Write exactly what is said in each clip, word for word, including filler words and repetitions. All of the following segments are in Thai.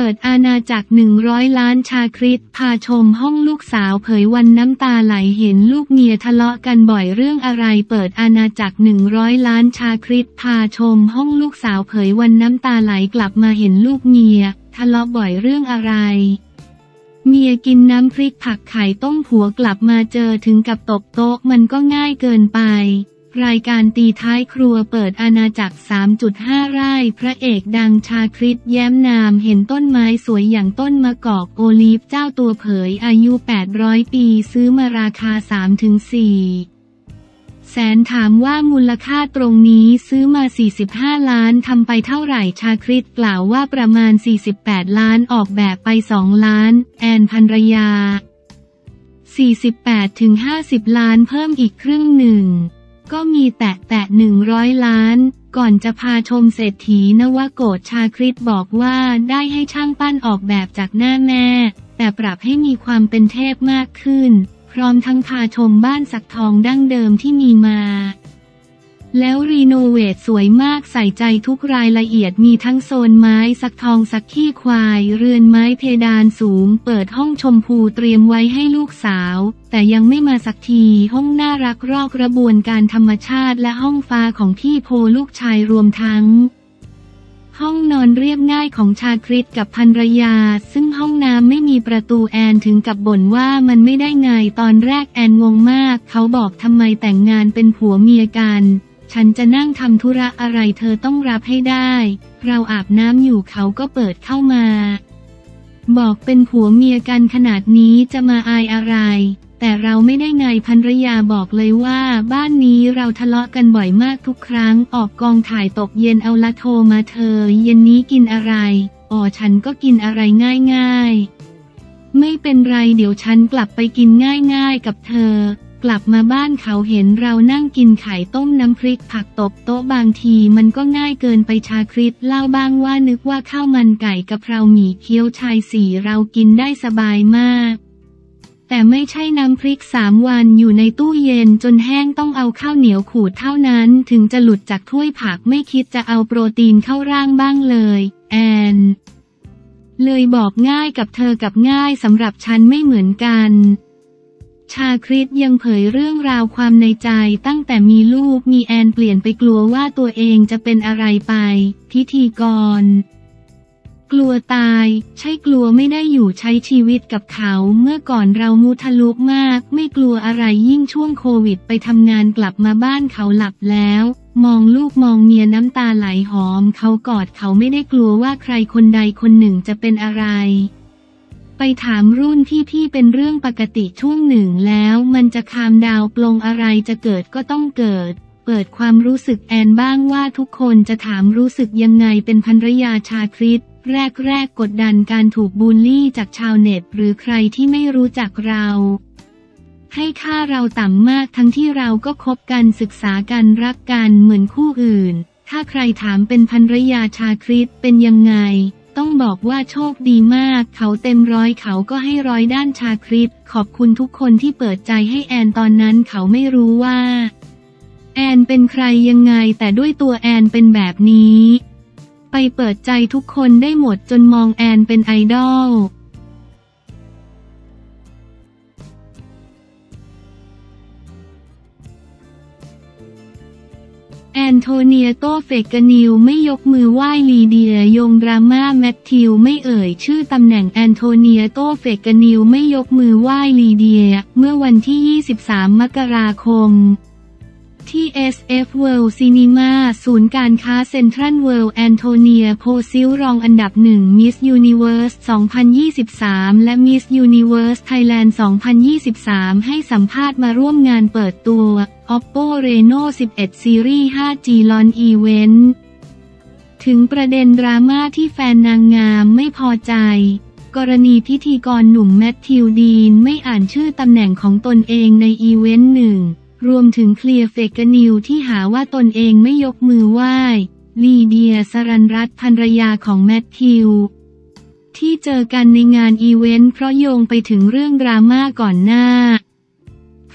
ปิดอาณาจักรหนึ่งร้อยล้านชาคริสพาชมห้องลูกสาวเผยวันน้ำตาไหลเห็นลูกเมียทะเลาะกันบ่อยเรื่องอะไรเปิดอาณาจักรหนึ่งร้อยล้านชาคริสพาชมห้องลูกสาวเผยวันน้ำตาไหลกลับมาเห็นลูกเมียทะเลาะบ่อยเรื่องอะไรเมียกินน้ำพริกผักไข่ต้มผัวกลับมาเจอถึงกับตบโต๊ะมันก็ง่ายเกินไปรายการตีท้ายครัวเปิดอาณาจักร สามจุดห้า ไร่พระเอกดังชาคริสแย้มนามเห็นต้นไม้สวยอย่างต้นมะกอกโอลีฟเจ้าตัวเผยอายุแปดร้อยปีซื้อมาราคา สามถึงสี่ แสนถามว่ามูลค่าตรงนี้ซื้อมาสี่สิบห้าล้านทำไปเท่าไหร่ชาคริสกล่าวว่าประมาณสี่สิบแปดล้านออกแบบไปสองล้านแอนภรรยา สี่สิบแปดถึงห้าสิบล้านเพิ่มอีกครึ่งหนึ่งก็มีแตะแตะหนึ่งร้อยล้านก่อนจะพาชมเศรษฐีนวโกฏชาคริสบอกว่าได้ให้ช่างปั้นออกแบบจากหน้าแม่แต่ปรับให้มีความเป็นเทพมากขึ้นพร้อมทั้งพาชมบ้านสักทองดั้งเดิมที่มีมาแล้วรีโนเวทสวยมากใส่ใจทุกรายละเอียดมีทั้งโซนไม้สักทองสักขี้ควายเรือนไม้เพดานสูงเปิดห้องชมพูเตรียมไว้ให้ลูกสาวแต่ยังไม่มาสักทีห้องน่ารักรอกกระบวนการธรรมชาติและห้องฟ้าของพี่โพลูกชายรวมทั้งห้องนอนเรียบง่ายของชาคริสกับภรรยาซึ่งห้องน้ำไม่มีประตูแอนถึงกับบ่นว่ามันไม่ได้ไงตอนแรกแอนงงมากเขาบอกทำไมแต่งงานเป็นผัวเมียกันฉันจะนั่งทำธุระอะไรเธอต้องรับให้ได้เราอาบน้ำอยู่เขาก็เปิดเข้ามาบอกเป็นผัวเมียกันขนาดนี้จะมาอายอะไรแต่เราไม่ได้ไงภรรยาบอกเลยว่าบ้านนี้เราทะเลาะกันบ่อยมากทุกครั้งออกกองถ่ายตกเย็นเอาละโทรมาเธอเย็นนี้กินอะไรอ๋อฉันก็กินอะไรง่ายๆไม่เป็นไรเดี๋ยวฉันกลับไปกินง่ายๆกับเธอกลับมาบ้านเขาเห็นเรานั่งกินไข่ต้มน้ำพริกผักตบโต๊ะบางทีมันก็ง่ายเกินไปชาคริสเล่าบ้างว่านึกว่าข้าวมันไก่กะเพราหมี่เคี้ยวชายสี่เรากินได้สบายมากแต่ไม่ใช่น้ำพริกสามวันอยู่ในตู้เย็นจนแห้งต้องเอาข้าวเหนียวขูดเท่านั้นถึงจะหลุดจากถ้วยผักไม่คิดจะเอาโปรตีนเข้าร่างบ้างเลยแอนเลยบอกง่ายกับเธอกับง่ายสำหรับฉันไม่เหมือนกันชาคริสยังเผยเรื่องราวความในใจตั้งแต่มีลูกมีแอนเปลี่ยนไปกลัวว่าตัวเองจะเป็นอะไรไปพิธีกรกลัวตายใช่กลัวไม่ได้อยู่ใช้ชีวิตกับเขาเมื่อก่อนเรามุทะลุมากไม่กลัวอะไรยิ่งช่วงโควิดไปทำงานกลับมาบ้านเขาหลับแล้วมองลูกมองเมียน้ำตาไหลหอมเขากอดเขาไม่ได้กลัวว่าใครคนใดคนหนึ่งจะเป็นอะไรไปถามรุ่นที่พี่เป็นเรื่องปกติช่วงหนึ่งแล้วมันจะคามดาวปลงอะไรจะเกิดก็ต้องเกิดเปิดความรู้สึกแอนบ้างว่าทุกคนจะถามรู้สึกยังไงเป็นภรรยาชาคริสแรกๆกดดันการถูกบูลลี่จากชาวเน็ตหรือใครที่ไม่รู้จักเราให้ค่าเราต่ำมากทั้งที่เราก็คบกันศึกษากันรักกันเหมือนคู่อื่นถ้าใครถามเป็นภรรยาชาคริสเป็นยังไงต้องบอกว่าโชคดีมากเขาเต็มร้อยเขาก็ให้ร้อยด้านชาคริสขอบคุณทุกคนที่เปิดใจให้แอนตอนนั้นเขาไม่รู้ว่าแอนเป็นใครยังไงแต่ด้วยตัวแอนเป็นแบบนี้ไปเปิดใจทุกคนได้หมดจนมองแอนเป็นไอดอลแอนโทเนียโตเฟกานิลไม่ยกมือไหว้ลีเดียโยงดราม่าแมทธิวไม่เอ่ยชื่อตำแหน่งแอนโทเนียโตเฟกานิลไม่ยกมือไหว้ลีเดียเมื่อวันที่ยี่สิบสามมกราคมที่ เอส เอฟ World Cinema ศูนย์การค้าเซ็นทรัลเวิลด์แอนโทเนียโพซิลรองอันดับหนึ่ง Miss Universe สองพันยี่สิบสาม และ Miss Universe Thailand สองพันยี่สิบสาม ให้สัมภาษณ์มาร่วมงานเปิดตัว Oppo Reno สิบเอ็ด Series ห้าจี Launch Event ถึงประเด็นดราม่าที่แฟนนางงามไม่พอใจกรณีพิธีกรหนุ่มแมทธิวดีนไม่อ่านชื่อตำแหน่งของตนเองในอีเวนต์หนึ่งรวมถึงเคลียร์เฟกนิวที่หาว่าตนเองไม่ยกมือไหว้ลีเดียสรัญรัตน์ภรรยาของแมทธิวที่เจอกันในงานอีเวนต์เพราะโยงไปถึงเรื่องดราม่าก่อนหน้าพ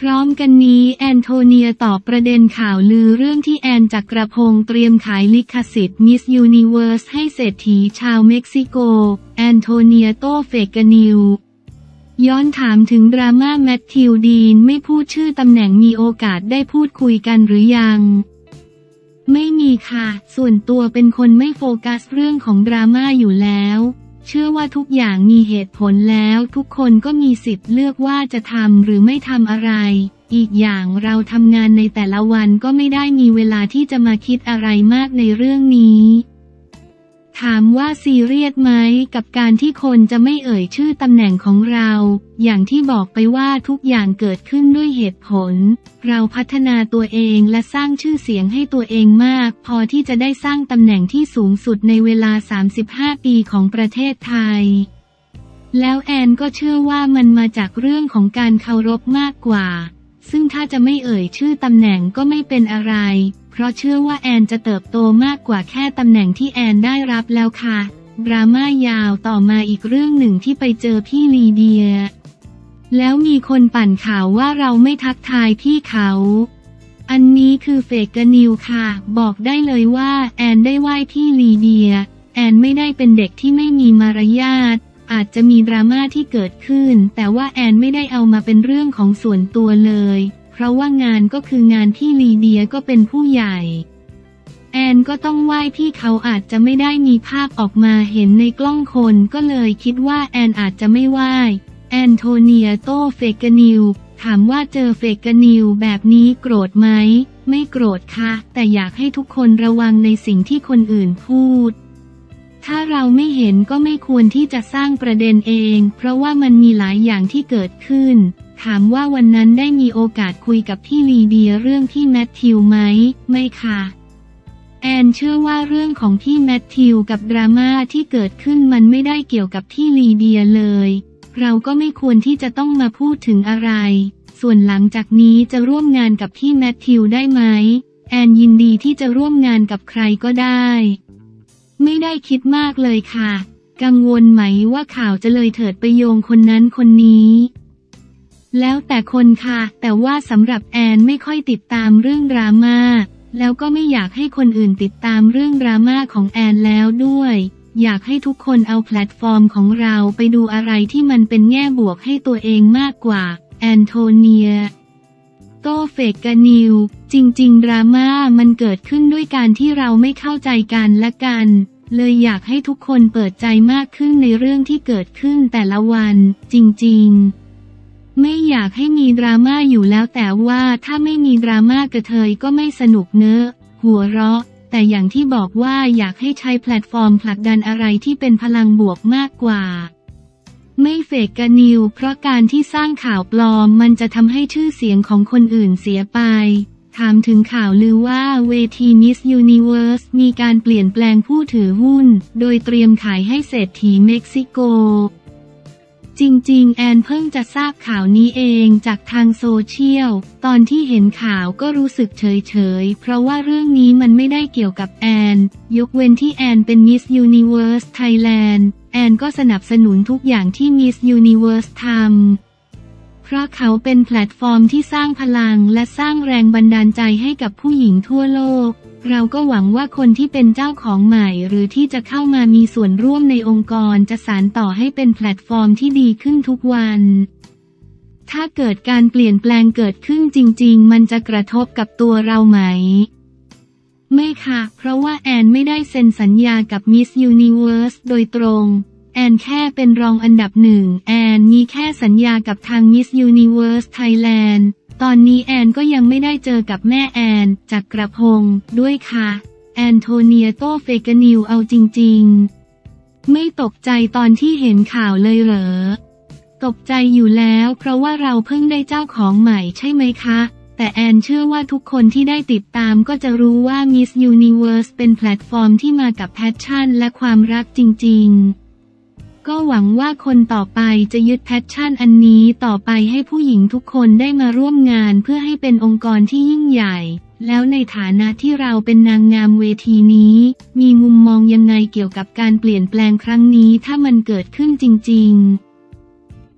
ร้อมกันนี้แอนโทเนียตอบประเด็นข่าวลือเรื่องที่แอนจักรพงษ์เตรียมขายลิขสิทธิ์มิสยูนิเวิร์สให้เศรษฐีชาวเม็กซิโกแอนโทเนียโต้เฟกนิวย้อนถามถึงดราม่าแมทธิวดีนไม่พูดชื่อตำแหน่งมีโอกาสได้พูดคุยกันหรือยังไม่มีค่ะส่วนตัวเป็นคนไม่โฟกัสเรื่องของดราม่าอยู่แล้วเชื่อว่าทุกอย่างมีเหตุผลแล้วทุกคนก็มีสิทธิ์เลือกว่าจะทำหรือไม่ทำอะไรอีกอย่างเราทำงานในแต่ละวันก็ไม่ได้มีเวลาที่จะมาคิดอะไรมากในเรื่องนี้ถามว่าซีเรียสไหมกับการที่คนจะไม่เอ่ยชื่อตำแหน่งของเราอย่างที่บอกไปว่าทุกอย่างเกิดขึ้นด้วยเหตุผลเราพัฒนาตัวเองและสร้างชื่อเสียงให้ตัวเองมากพอที่จะได้สร้างตำแหน่งที่สูงสุดในเวลาสามสิบห้าปีของประเทศไทยแล้วแอนก็เชื่อว่ามันมาจากเรื่องของการเคารพมากกว่าซึ่งถ้าจะไม่เอ่ยชื่อตำแหน่งก็ไม่เป็นอะไรเพราะเชื่อว่าแอนจะเติบโตมากกว่าแค่ตำแหน่งที่แอนได้รับแล้วค่ะดราม่ายาวต่อมาอีกเรื่องหนึ่งที่ไปเจอพี่ลีเดียแล้วมีคนปั่นข่าวว่าเราไม่ทักทายพี่เขาอันนี้คือเฟกนิวค่ะบอกได้เลยว่าแอนได้ไหว้พี่ลีเดียแอนไม่ได้เป็นเด็กที่ไม่มีมารยาทอาจจะมีดราม่าที่เกิดขึ้นแต่ว่าแอนไม่ได้เอามาเป็นเรื่องของส่วนตัวเลยเพราะว่างานก็คืองานพี่ลีเดียก็เป็นผู้ใหญ่แอนก็ต้องไหว้พี่เขาอาจจะไม่ได้มีภาพออกมาเห็นในกล้องคนก็เลยคิดว่าแอนอาจจะไม่ไหว้แอนโทเนียโต้เฟกนิวถามว่าเจอเฟกนิวแบบนี้โกรธไหมไม่โกรธค่ะแต่อยากให้ทุกคนระวังในสิ่งที่คนอื่นพูดถ้าเราไม่เห็นก็ไม่ควรที่จะสร้างประเด็นเองเพราะว่ามันมีหลายอย่างที่เกิดขึ้นถามว่าวันนั้นได้มีโอกาสคุยกับพี่ลีเดียเรื่องพี่แมทธิวไหมไม่ค่ะแอนเชื่อว่าเรื่องของพี่แมทธิวกับดราม่าที่เกิดขึ้นมันไม่ได้เกี่ยวกับพี่ลีเดียเลยเราก็ไม่ควรที่จะต้องมาพูดถึงอะไรส่วนหลังจากนี้จะร่วมงานกับพี่แมทธิวได้ไหมแอนยินดีที่จะร่วมงานกับใครก็ได้ไม่ได้คิดมากเลยค่ะกังวลไหมว่าข่าวจะเลยเถิดไปโยงคนนั้นคนนี้แล้วแต่คนค่ะแต่ว่าสำหรับแอนไม่ค่อยติดตามเรื่องดราม่าแล้วก็ไม่อยากให้คนอื่นติดตามเรื่องดราม่าของแอนแล้วด้วยอยากให้ทุกคนเอาแพลตฟอร์มของเราไปดูอะไรที่มันเป็นแง่บวกให้ตัวเองมากกว่าแอนโทเนียโต้เฟกนิวจริงๆดราม่ามันเกิดขึ้นด้วยการที่เราไม่เข้าใจกันและกันเลยอยากให้ทุกคนเปิดใจมากขึ้นในเรื่องที่เกิดขึ้นแต่ละวันจริงๆไม่อยากให้มีดราม่าอยู่แล้วแต่ว่าถ้าไม่มีดราม่ากระเทยก็ไม่สนุกเนอะหัวเราะแต่อย่างที่บอกว่าอยากให้ใช้แพลตฟอร์มผลักดันอะไรที่เป็นพลังบวกมากกว่าไม่เฟกนิวเพราะการที่สร้างข่าวปลอมมันจะทำให้ชื่อเสียงของคนอื่นเสียไปถามถึงข่าวลือว่าเวที Miss Universe มีการเปลี่ยนแปลงผู้ถือหุ้นโดยเตรียมขายให้เศรษฐีเม็กซิโกจริงๆแอนเพิ่งจะทราบข่าวนี้เองจากทางโซเชียลตอนที่เห็นข่าวก็รู้สึกเฉยๆเพราะว่าเรื่องนี้มันไม่ได้เกี่ยวกับแอนยกเว้นที่แอนเป็น Miss Universe Thailand แอนก็สนับสนุนทุกอย่างที่ Miss Universe ทำเพราะเขาเป็นแพลตฟอร์มที่สร้างพลังและสร้างแรงบันดาลใจให้กับผู้หญิงทั่วโลกเราก็หวังว่าคนที่เป็นเจ้าของใหม่หรือที่จะเข้ามามีส่วนร่วมในองค์กรจะสานต่อให้เป็นแพลตฟอร์มที่ดีขึ้นทุกวันถ้าเกิดการเปลี่ยนแปลงเกิดขึ้นจริงๆมันจะกระทบกับตัวเราไหมไม่ค่ะเพราะว่าแอนไม่ได้เซ็นสัญญากับ Miss Universe โดยตรงแอนแค่เป็นรองอันดับหนึ่งแอนมีแค่สัญญากับทาง Miss Universe Thailand ตอนนี้แอนก็ยังไม่ได้เจอกับแม่แอนจักรพงษ์ด้วยค่ะแอนโทเนียโต้เฟกนิวเอาจริงๆไม่ตกใจตอนที่เห็นข่าวเลยเหรอตกใจอยู่แล้วเพราะว่าเราเพิ่งได้เจ้าของใหม่ใช่ไหมคะแต่แอนเชื่อว่าทุกคนที่ได้ติดตามก็จะรู้ว่า Miss Universe เป็นแพลตฟอร์มที่มากับแพชชั่นและความรักจริงๆก็หวังว่าคนต่อไปจะยึดแพชชั่นอันนี้ต่อไปให้ผู้หญิงทุกคนได้มาร่วมงานเพื่อให้เป็นองค์กรที่ยิ่งใหญ่แล้วในฐานะที่เราเป็นนางงามเวทีนี้มีมุมมองยังไงเกี่ยวกับการเปลี่ยนแปลงครั้งนี้ถ้ามันเกิดขึ้นจริงๆ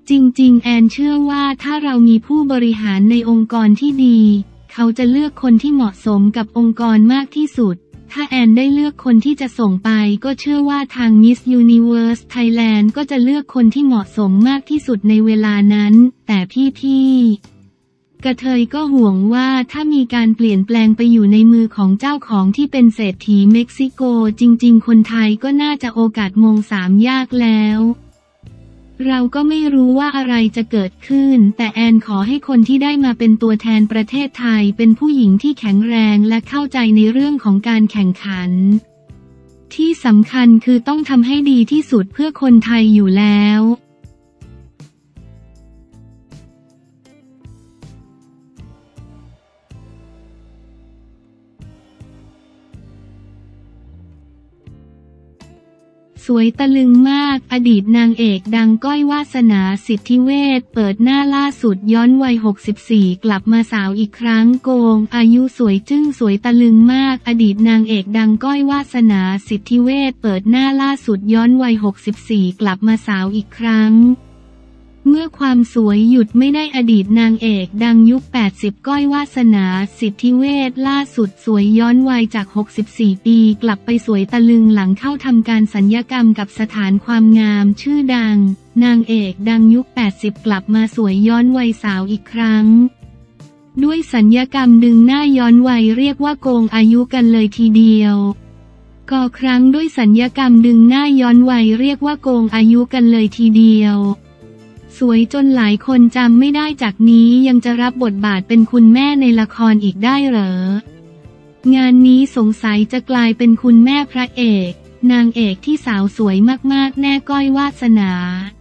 จริงๆแอนเชื่อว่าถ้าเรามีผู้บริหารในองค์กรที่ดีเขาจะเลือกคนที่เหมาะสมกับองค์กรมากที่สุดถ้าแอนได้เลือกคนที่จะส่งไปก็เชื่อว่าทาง Miss Universe Thailand ก็จะเลือกคนที่เหมาะสมมากที่สุดในเวลานั้นแต่พี่ๆกระเทยก็ห่วงว่าถ้ามีการเปลี่ยนแปลงไปอยู่ในมือของเจ้าของที่เป็นเศรษฐีเม็กซิโกจริงๆคนไทยก็น่าจะโอกาสมงสามยากแล้วเราก็ไม่รู้ว่าอะไรจะเกิดขึ้นแต่แอนขอให้คนที่ได้มาเป็นตัวแทนประเทศไทยเป็นผู้หญิงที่แข็งแรงและเข้าใจในเรื่องของการแข่งขันที่สำคัญคือต้องทำให้ดีที่สุดเพื่อคนไทยอยู่แล้วสวยตะลึงมากอดีตนางเอกดังก้อยวาสนาสิทธิเวชเปิดหน้าล่าสุดย้อนวัยหกสิบสี่กลับมาสาวอีกครั้งโกงอายุสวยจึ้งสวยตะลึงมากอดีตนางเอกดังก้อยวาสนาสิทธิเวชเปิดหน้าล่าสุดย้อนวัยหกสิบสี่กลับมาสาวอีกครั้งเมื่อความสวยหยุดไม่ได้อดีตนางเอกดังยุคแปดสิบก้อยวาสนาสิทธิเวชล่าสุดสวยย้อนวัยจากหกสิบสี่ปีกลับไปสวยตะลึงหลังเข้าทำการศัลยกรรมกับสถานความงามชื่อดังนางเอกดังยุคแปดสิบกลับมาสวยย้อนวัยสาวอีกครั้งด้วยศัลยกรรมดึงหน้าย้อนวัยเรียกว่าโกงอายุกันเลยทีเดียวก็ครั้งด้วยศัลยกรรมดึงหน้าย้อนวัยเรียกว่าโกงอายุกันเลยทีเดียวสวยจนหลายคนจำไม่ได้จากนี้ยังจะรับบทบาทเป็นคุณแม่ในละครอีกได้เหรองานนี้สงสัยจะกลายเป็นคุณแม่พระเอกนางเอกที่สาวสวยมากๆแน่ก้อยวาสนา